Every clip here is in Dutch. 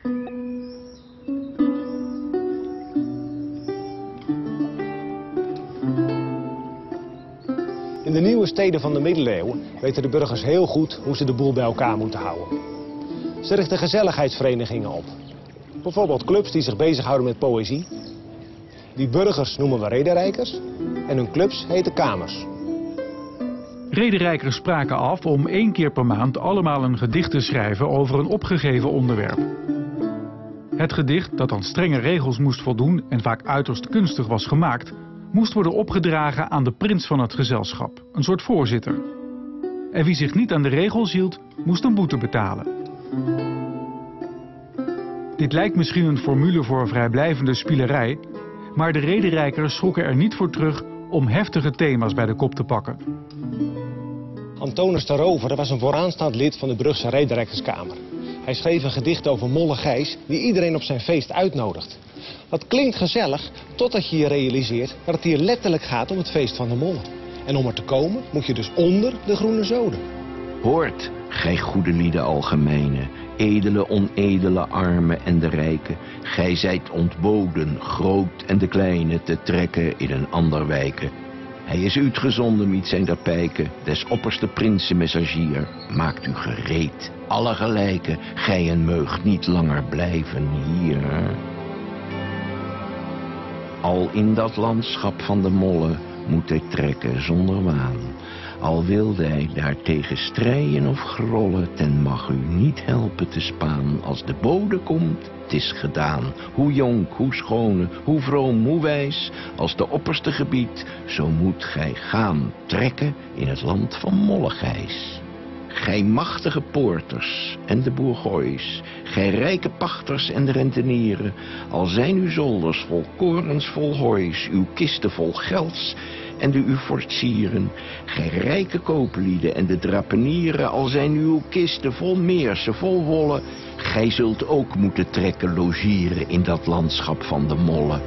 In de nieuwe steden van de middeleeuwen weten de burgers heel goed hoe ze de boel bij elkaar moeten houden. Ze richten gezelligheidsverenigingen op. Bijvoorbeeld clubs die zich bezighouden met poëzie. Die burgers noemen we rederijkers en hun clubs heten kamers. Rederijkers spraken af om 1 keer per maand allemaal een gedicht te schrijven over een opgegeven onderwerp. Het gedicht, dat aan strenge regels moest voldoen en vaak uiterst kunstig was gemaakt, moest worden opgedragen aan de prins van het gezelschap, een soort voorzitter. En wie zich niet aan de regels hield, moest een boete betalen. Dit lijkt misschien een formule voor vrijblijvende spielerij, maar de rederijkers schrokken er niet voor terug om heftige thema's bij de kop te pakken. Antonis de Rover was een vooraanstaand lid van de Brugse Rederijkerskamer. Hij schreef een gedicht over Molle Gijs die iedereen op zijn feest uitnodigt. Dat klinkt gezellig totdat je je realiseert dat het hier letterlijk gaat om het feest van de mollen. En om er te komen moet je dus onder de groene zoden. Hoort, gij goede lieden algemene, edele, onedele, armen en de rijken. Gij zijt ontboden, groot en de kleine, te trekken in een ander wijken. Hij is uitgezonden met zijn der pijken, des opperste prinsen messagier. Maakt u gereed, alle gelijken, gij en meugt niet langer blijven hier. Al in dat landschap van de molle moet hij trekken zonder waan. Al wilde hij daartegen strijden of grollen, ten mag u niet helpen te spaan. Als de bode komt, het is gedaan. Hoe jong, hoe schone, hoe vroom, hoe wijs, als de opperste gebied, zo moet gij gaan trekken in het land van Molle Gijs. Gij machtige poorters en de bourgois, gij rijke pachters en de rentenieren, al zijn uw zolders vol korens vol hoois, uw kisten vol gelds en de uw fortsieren, gij rijke kooplieden en de drapenieren, al zijn uw kisten vol meersen, vol wollen, gij zult ook moeten trekken logeren in dat landschap van de molle.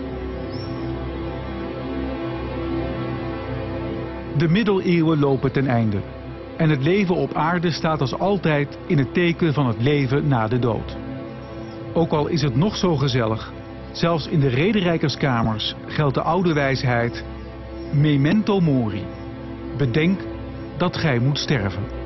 De middeleeuwen lopen ten einde. En het leven op aarde staat als altijd in het teken van het leven na de dood. Ook al is het nog zo gezellig, zelfs in de rederijkerskamers geldt de oude wijsheid: memento mori. Bedenk dat gij moet sterven.